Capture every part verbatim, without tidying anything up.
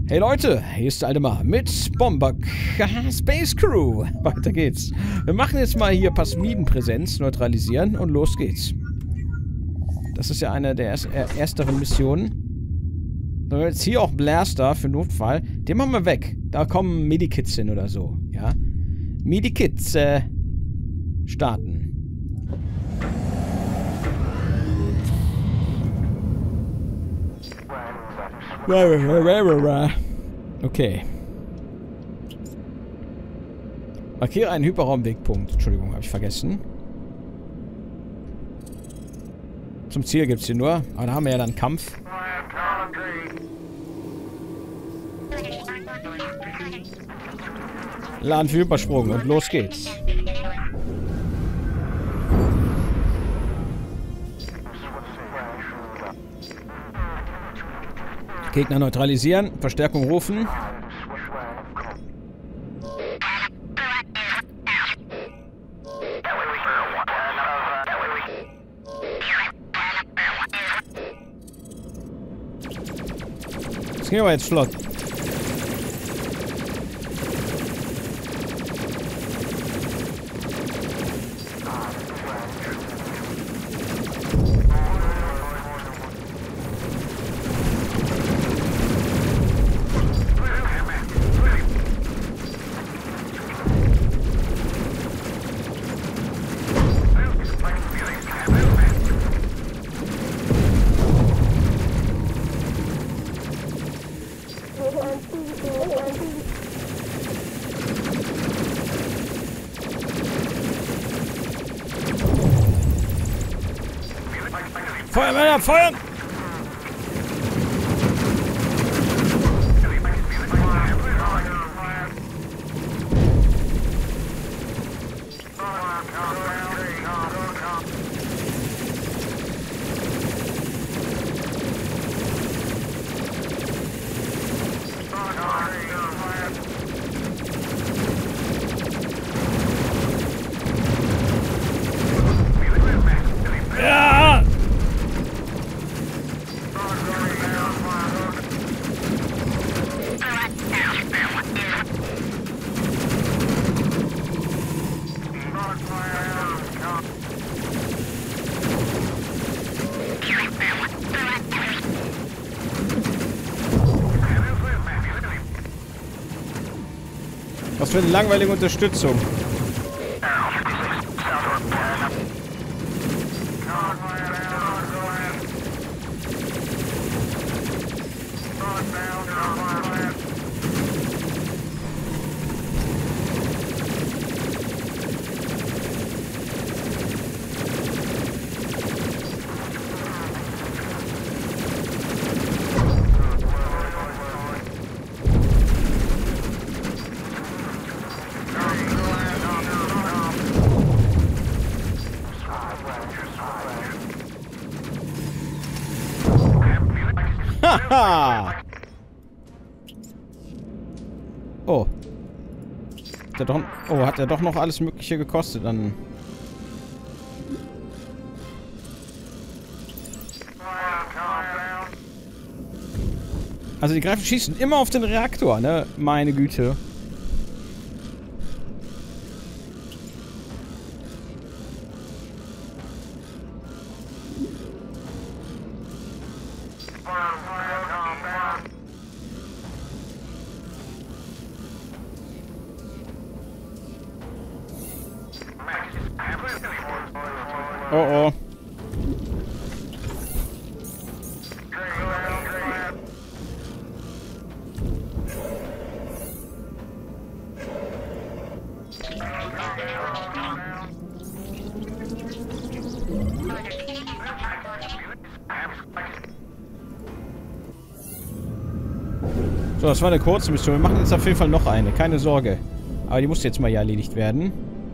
Hey Leute, hier ist der alte Mann mit Bomber Space Crew. Weiter geht's. Wir machen jetzt mal hier Pasmiden-Präsenz neutralisieren und los geht's. Das ist ja eine der erst, äh, ersteren Missionen. So, jetzt hier auch Blaster für Notfall. Den machen wir weg. Da kommen Medikits hin oder so. Ja. Medikits äh, starten. Okay. Markiere einen Hyperraumwegpunkt. Entschuldigung, habe ich vergessen. Zum Ziel gibt es hier nur. Aber da haben wir ja dann Kampf. Laden für Hypersprung und los geht's. Gegner neutralisieren, Verstärkung rufen. Das ging aber jetzt flott. Feuer, Männer, feuern! Ja! Was für eine langweilige Unterstützung. Haha! Oh. Hat er doch, oh, hat er doch noch alles Mögliche gekostet dann. Also die Greifen schießen immer auf den Reaktor, ne? Meine Güte. Oh oh. So, das war eine kurze Mission. Wir machen jetzt auf jeden Fall noch eine. Keine Sorge. Aber die muss jetzt mal hier erledigt werden.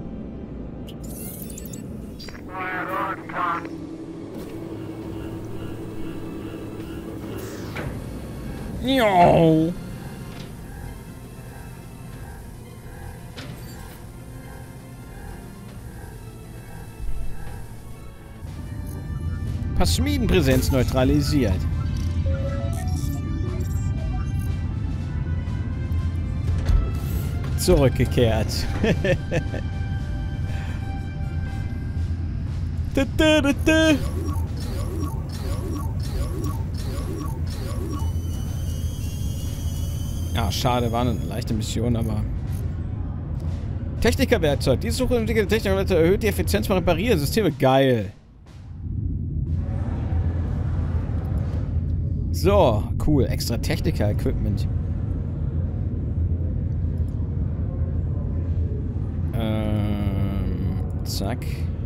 Jo. Pasmiden-Präsenz neutralisiert. zurückgekehrt. da, da, da, da. Ja, schade, war eine leichte Mission, aber... Technikerwerkzeug. Diese Suche entwickelte Technikerwerkzeug erhöht die Effizienz von Repariersysteme. Geil. So, cool. Extra Techniker-Equipment. Ähm, zack.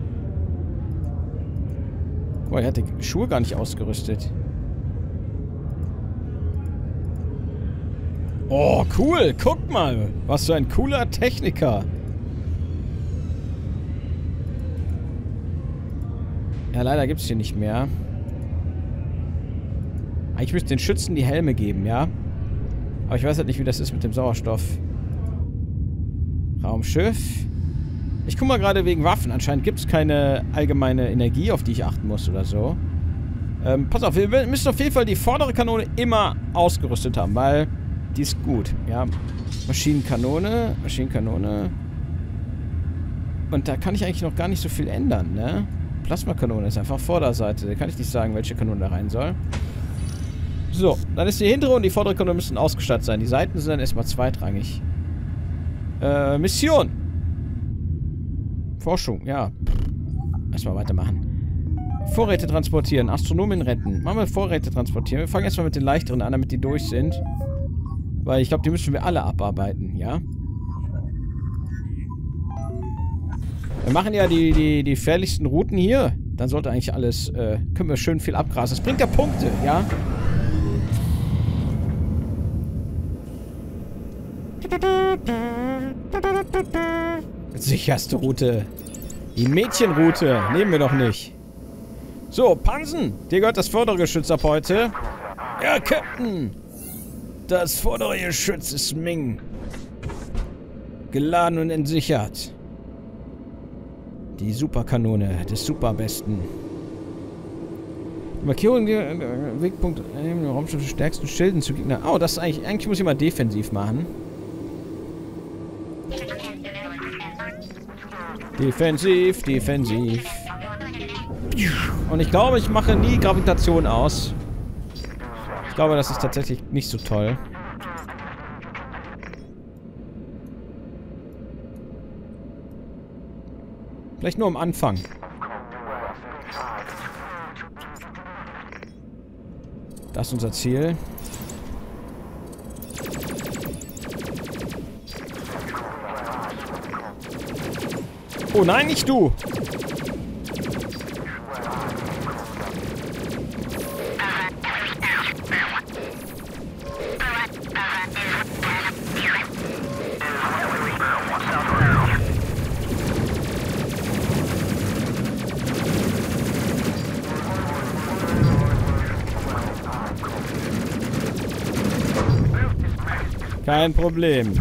Boah, er hat die Schuhe gar nicht ausgerüstet. Oh, cool. Guck mal. Was für ein cooler Techniker. Ja, leider gibt es hier nicht mehr. Ich müsste den Schützen die Helme geben, ja? Aber ich weiß halt nicht, wie das ist mit dem Sauerstoff. Raumschiff. Ich guck mal gerade wegen Waffen. Anscheinend gibt es keine allgemeine Energie, auf die ich achten muss oder so. Ähm, pass auf, wir müssen auf jeden Fall die vordere Kanone immer ausgerüstet haben, weil die ist gut, ja. Maschinenkanone, Maschinenkanone. Und da kann ich eigentlich noch gar nicht so viel ändern, ne? Plasmakanone ist einfach Vorderseite. Da kann ich nicht sagen, welche Kanone da rein soll. So, dann ist die hintere und die vordere Kanone müssen ausgestattet sein. Die Seiten sind dann erstmal zweitrangig. Äh, Mission. Forschung, ja. Erstmal weitermachen. Vorräte transportieren, Astronomen retten. Machen wir Vorräte transportieren. Wir fangen erstmal mit den leichteren an, damit die durch sind. Weil ich glaube, die müssen wir alle abarbeiten, ja? Wir machen ja die, die, die gefährlichsten Routen hier. Dann sollte eigentlich alles, äh, können wir schön viel abgrasen. Das bringt ja Punkte, ja? Sicherste Route. Die Mädchenroute. Nehmen wir doch nicht. So, Pansen. Dir gehört das vordere Geschütz ab heute. Ja, Captain. Das vordere Geschütz ist Ming. Geladen und entsichert. Die Superkanone des Superbesten. Markierung der äh, Wegpunkt äh, Raumschiff stärksten Schilden zu Gegner. Oh, das ist eigentlich. Eigentlich muss ich mal defensiv machen. Defensiv, defensiv. Und ich glaube, ich mache nie Gravitation aus. Ich glaube, das ist tatsächlich nicht so toll. Vielleicht nur am Anfang. Das ist unser Ziel. Oh nein, nicht du! Kein Problem.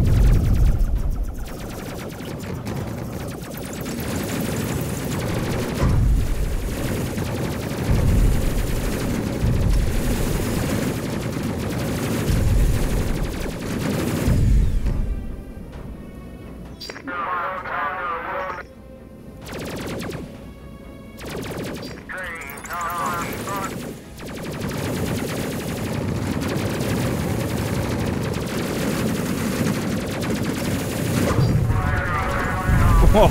Oh.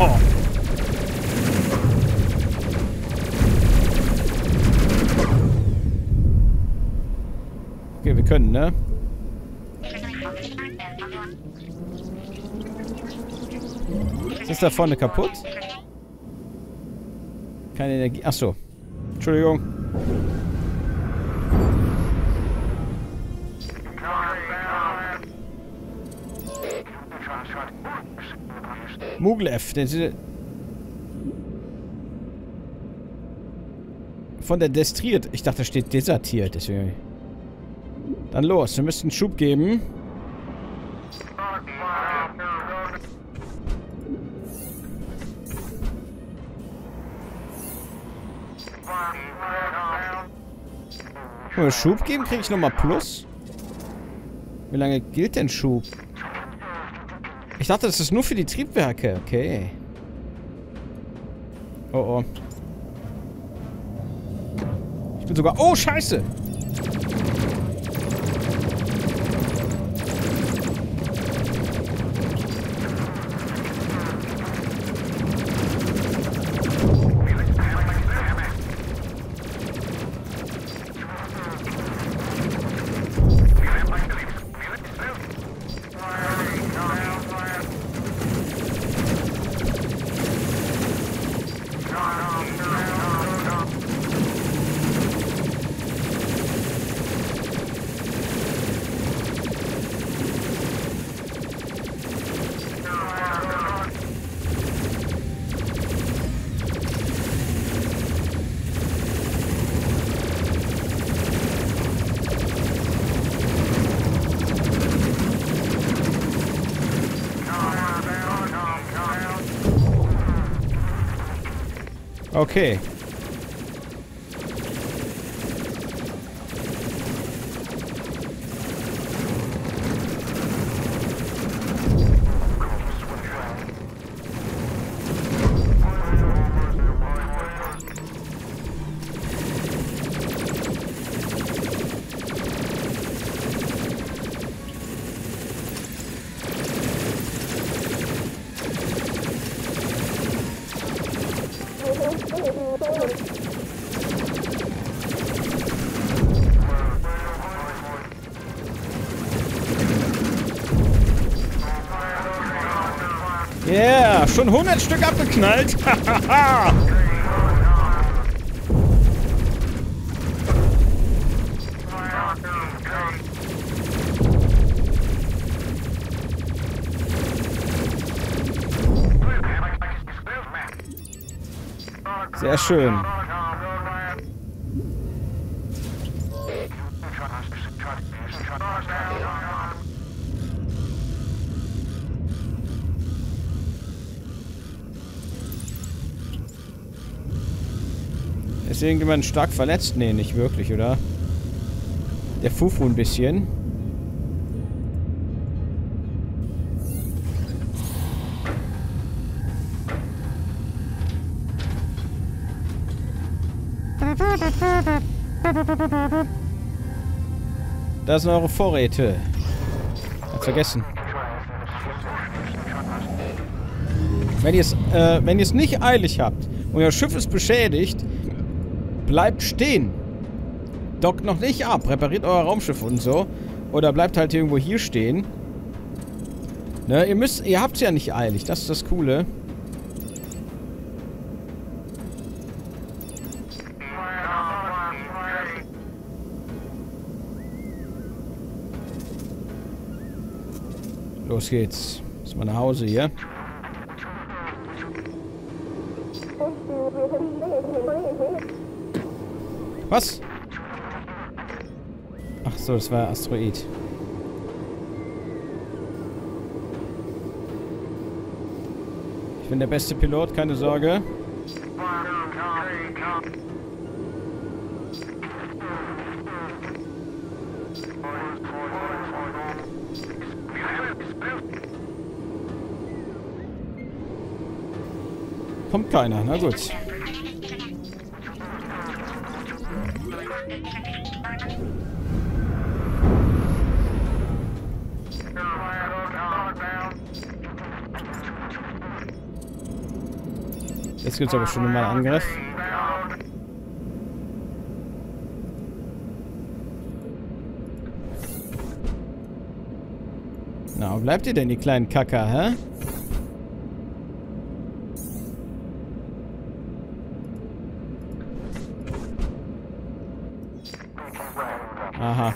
Okay, wir können, ne? Ist da vorne kaputt? Keine Energie. Achso. Entschuldigung. Muglev, der von der destriert. Ich dachte, da steht desertiert. Deswegen. Dann los, wir müssen Schub geben. Wenn wir Schub geben, kriege ich nochmal Plus. Wie lange gilt denn Schub? Ich dachte, das ist nur für die Triebwerke. Okay. Oh, oh. Ich bin sogar... Oh, scheiße! Okay. Yeah, schon hundert Stück abgeknallt. Hahaha. Sehr schön. Ist irgendjemand stark verletzt? Nee, nicht wirklich, oder? Der Fufu ein bisschen. Da sind eure Vorräte. Hat vergessen. Wenn ihr es äh, wenn ihr es nicht eilig habt und euer Schiff ist beschädigt, bleibt stehen. Dockt noch nicht ab. Repariert euer Raumschiff und so. Oder bleibt halt irgendwo hier stehen. Ne, ihr müsst, ihr habt es ja nicht eilig. Das ist das Coole. Los geht's. Muss mal nach Hause hier. Was? Ach so, das war Asteroid. Ich bin der beste Pilot, keine Sorge. Kommt keiner, na gut. Jetzt gibt es aber schon mal einen Angriff. Na, wo bleibt ihr denn, die kleinen Kacker, hä? Aha.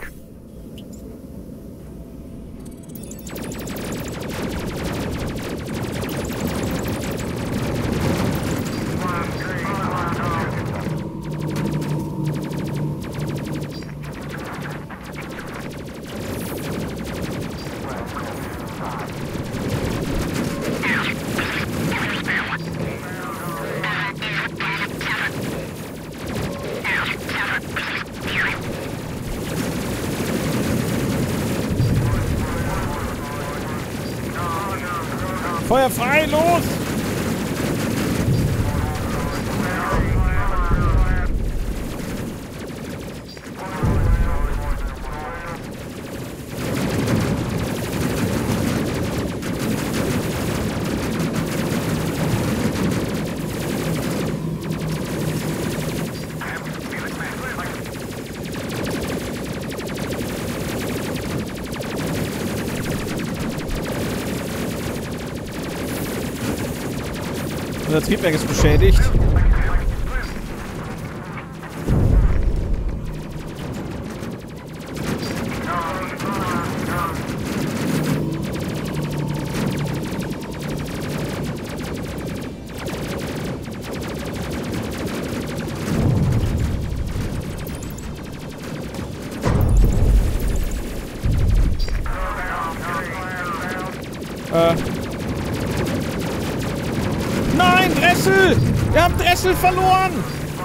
Feuer frei, los! Unser Triebwerk ist beschädigt. Äh. Nein, Dressel! Wir haben Dressel verloren!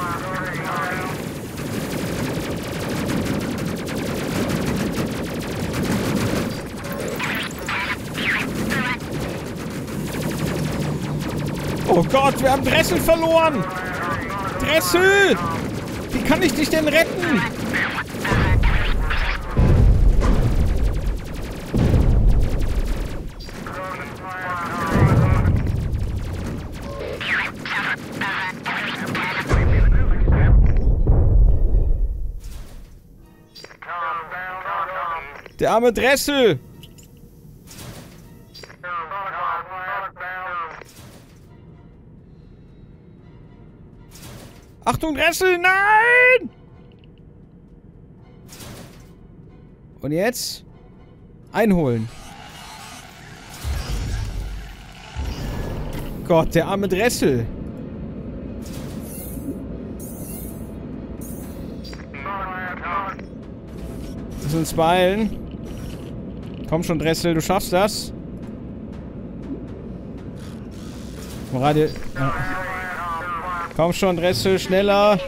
Oh Gott, wir haben Dressel verloren! Dressel! Wie kann ich dich denn retten? Der arme Dressel! Achtung, Dressel! Nein! Und jetzt? Einholen. Gott, der arme Dressel. Wir müssen uns beeilen. Komm schon, Dressel, du schaffst das. Radio. Ja. Komm schon, Dressel, schneller.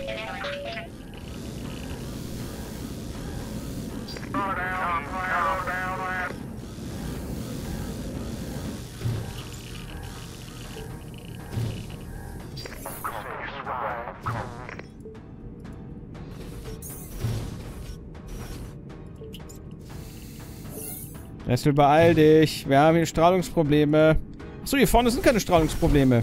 Dressel, beeil dich. Wir haben hier Strahlungsprobleme. Achso, hier vorne sind keine Strahlungsprobleme.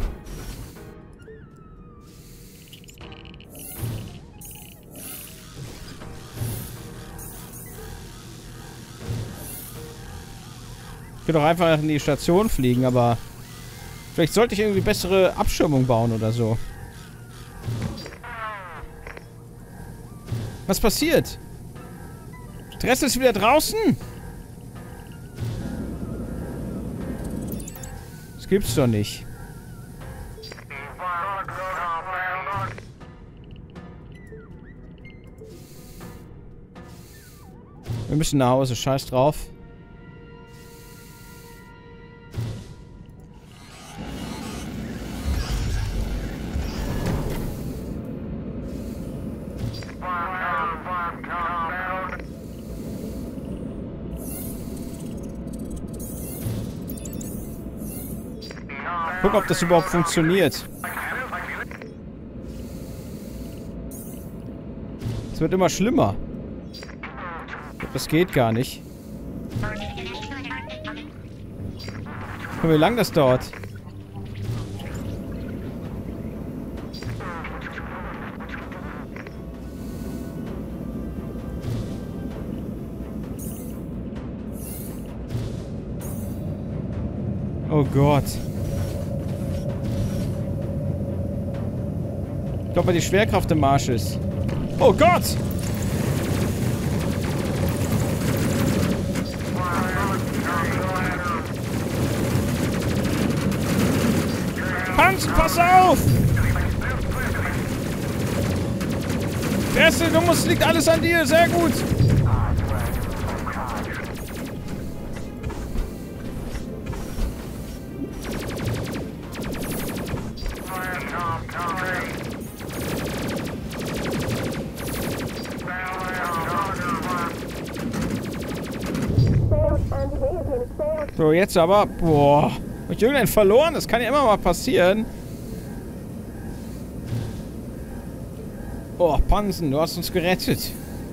Ich könnte doch einfach in die Station fliegen, aber vielleicht sollte ich irgendwie bessere Abschirmung bauen oder so. Was passiert? Dressel ist wieder draußen? Das gibt's doch nicht. Wir müssen nach Hause, scheiß drauf. Guck, ob das überhaupt funktioniert. Es wird immer schlimmer. Das geht gar nicht. Guck mal, wie lang das dauert. Oh Gott. Ich glaube, weil die Schwerkraft im Marsch ist. Oh Gott! Hans, pass auf! Dressel, du musst, liegt alles an dir. Sehr gut. So, jetzt aber. Boah. Hab ich irgendeinen verloren? Das kann ja immer mal passieren. Oh, Pansen, du hast uns gerettet.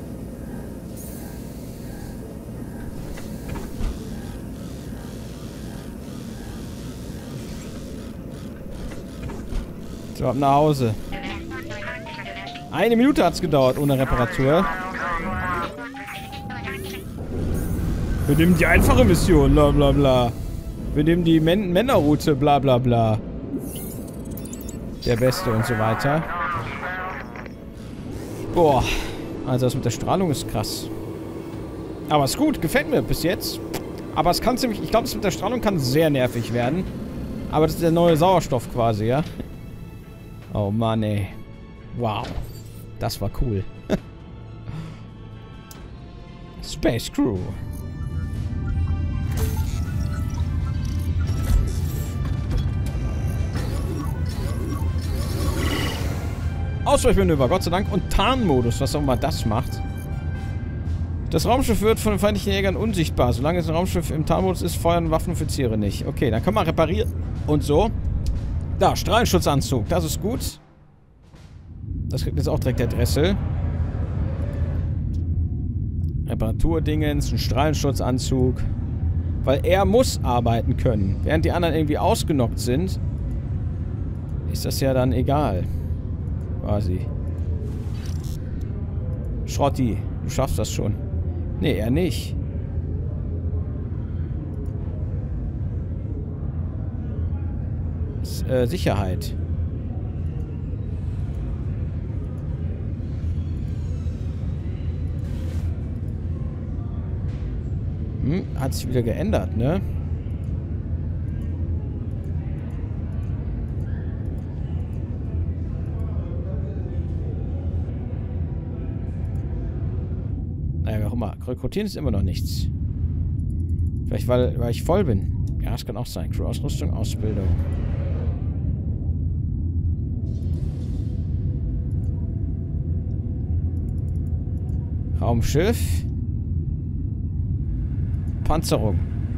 So, ab nach Hause. Eine Minute hat's gedauert ohne Reparatur. Wir nehmen die einfache Mission, bla bla bla. Wir nehmen die Män Männerroute, bla bla bla. Der Beste und so weiter. Boah. Also das mit der Strahlung ist krass. Aber ist gut, gefällt mir bis jetzt. Aber es kann ziemlich... Ich glaube, das mit der Strahlung kann sehr nervig werden. Aber das ist der neue Sauerstoff quasi, ja? Oh Mann, ey. Wow. Das war cool. Space Crew. Ausweichmanöver, Gott sei Dank. Und Tarnmodus, was auch immer das macht. Das Raumschiff wird von den feindlichen Jägern unsichtbar. Solange das Raumschiff im Tarnmodus ist, feuern Waffenoffiziere nicht. Okay, dann können wir reparieren. Und so. Da, Strahlenschutzanzug. Das ist gut. Das kriegt jetzt auch direkt der Dressel. Reparaturdingens, ein Strahlenschutzanzug. Weil er muss arbeiten können. Während die anderen irgendwie ausgenockt sind, ist das ja dann egal. Quasi. Schrotti, du schaffst das schon. Nee, er nicht. S äh, Sicherheit. Hm, hat sich wieder geändert, ne? Naja, warum mal. Rekrutieren ist immer noch nichts. Vielleicht, weil, weil ich voll bin. Ja, das kann auch sein. Crew-Ausrüstung, Ausbildung. Raumschiff. Panzerung.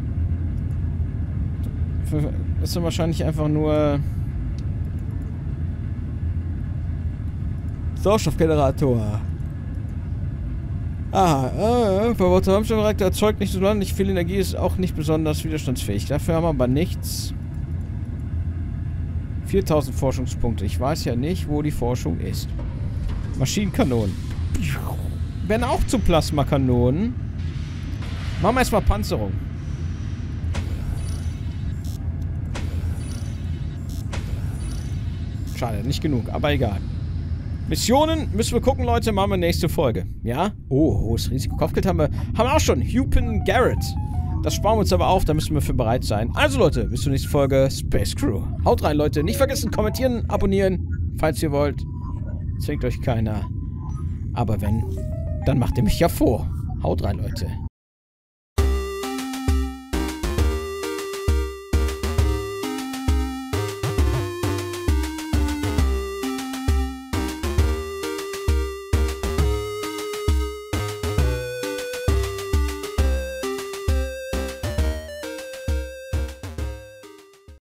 Das ist wahrscheinlich einfach nur Sauerstoffgenerator. Ah, äh, verbaute Raumstoffreaktor erzeugt nicht so nicht viel Energie, ist auch nicht besonders widerstandsfähig. Dafür haben wir aber nichts. viertausend Forschungspunkte. Ich weiß ja nicht, wo die Forschung ist. Maschinenkanonen. Werden auch zu Plasmakanonen. Machen wir erstmal Panzerung. Schade, nicht genug, aber egal. Missionen müssen wir gucken, Leute. Machen wir nächste Folge. Ja? Oh, hohes Risiko. Kopfgeld haben wir, haben wir auch schon. Hupin Garrett. Das sparen wir uns aber auf. Da müssen wir für bereit sein. Also, Leute, bis zur nächsten Folge Space Crew. Haut rein, Leute. Nicht vergessen, kommentieren, abonnieren, falls ihr wollt. Zwingt euch keiner. Aber wenn, dann macht ihr mich ja vor. Haut rein, Leute.